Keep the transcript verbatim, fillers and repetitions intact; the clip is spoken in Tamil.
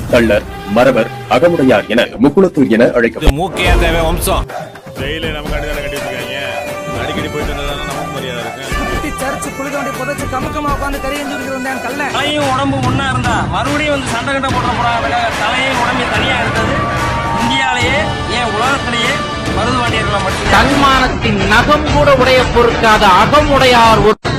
தள்ளர், மரவர், அகமுடையார் என முக்குளத்தூர் என அழைக்கப்படும் மூக்கையா தேவை வம்சம் ஜெயில நமக்கு அடிதான கட்டி வச்சிருக்காங்க. அடிக்கடி போயிட்டு வந்தா நமக்கு மரியாதை இருக்கு. சர்ச்சு குளிக்க புதைச்சு கமக்கமா உட்காந்து கரையஞ்சு வந்தேன் கல்ல. தலையும் உடம்பு ஒன்னா இருந்தா மறுபடியும் வந்து சண்டை கட்ட போட போறாங்க. தலையும் உடம்பு தனியா இருந்தது. இந்தியாலேயே ஏன் உலகத்திலேயே மருதுவாண்டியர்களை மட்டும் தன்மானத்தின் நகம் கூட உடைய பொறுக்காத அகமுடையார் ஒரு